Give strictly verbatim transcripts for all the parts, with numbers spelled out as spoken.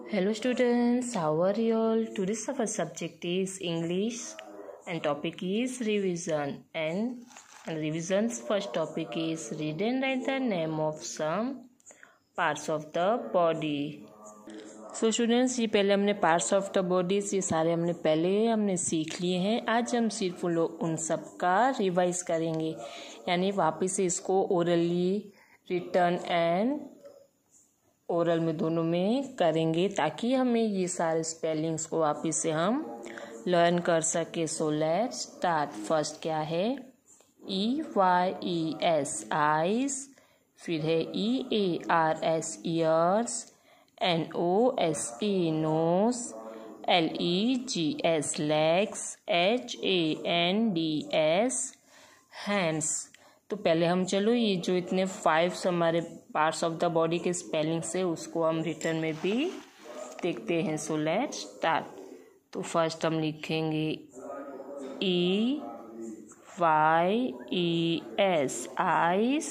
Hello students, how are you all? Today's our subject is English and topic is revision and, and revision's first topic is read and write the name of some parts of the body. So students ये पहले हमने parts of the bodies ये सारे हमने पहले हमने सीख लिए हैं। आज हम सिर्फ उन लोग उन सब का रिवाइज करेंगे, यानी वापस से इसको ओरली रिटर्न एंड ओरल में दोनों में करेंगे ताकि हमें ये सारे स्पेलिंग्स को वापस से हम लर्न कर सके। सो लेट्स स्टार्ट। फर्स्ट क्या है? E Y E S eyes, फिर है E A R S ears, N O S E nose, L E G S legs, H A N D S hands. तो पहले हम चलो ये जो इतने फाइव हमारे पार्ट्स ऑफ द बॉडी के स्पेलिंग से उसको हम रिटर्न में भी देखते हैं। So let's start. तो फर्स्ट हम लिखेंगे E Y E S eyes,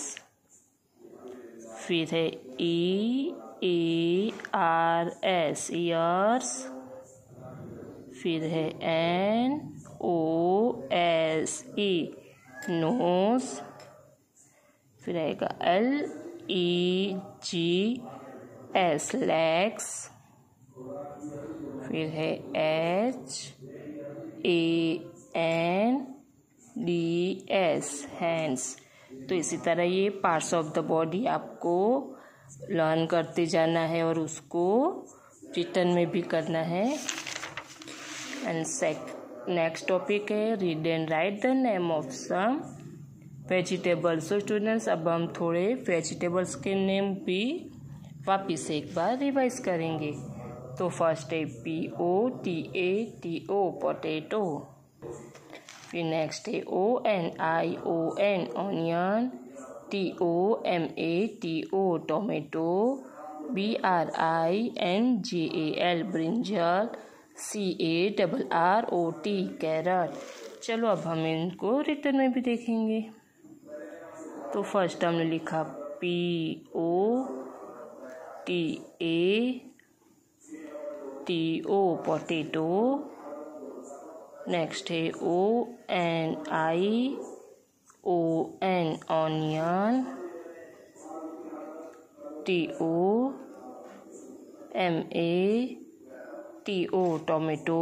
फिर है E A R S ears, फिर है N O S E nose, फिर आएगा L E G S legs, फिर है H A N D S hands. तो इसी तरह ये पार्ट्स ऑफ द बॉडी आपको लर्न करते जाना है और उसको रिटर्न में भी करना है। एंड सेक नेक्स्ट टॉपिक है read and write the name of some vegetables. So students अब हम थोड़े वेजिटेबल्स के नेम भी वापिस से एक बार रिवाइज करेंगे। तो फर्स्ट है P O T A T O potato, फिर नेक्स्ट है O N I O N onion, T O M A T O tomato, B R I N J A L brinjal, C A double R O T carrot. चलो अब हम इनको return में भी देखेंगे। तो फर्स्ट हमने लिखा P O T A T O potato, next है O N I O N onion, T O M A T O tomato,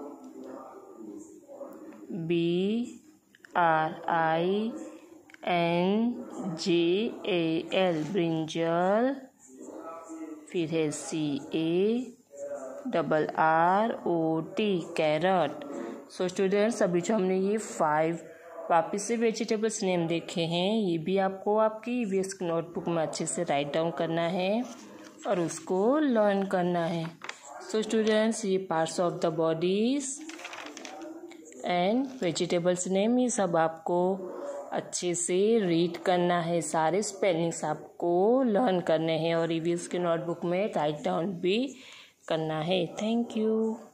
B R I N J A L brinjal, फिर है C A double R O T carrot. So students अभी जो हमने ये five वापस से vegetables name देखे हैं ये भी आपको आपकी ईवीएस नोटबुक में अच्छे से राइट डाउन करना है और उसको लर्न करना है। सो स्टूडेंट्स ये parts of the bodies and vegetables name ये सब आपको अच्छे से रीड करना है, सारे स्पेलिंग्स आपको लर्न करने हैं और ईवीएस की नोटबुक में राइट डाउन भी करना है। Thank you.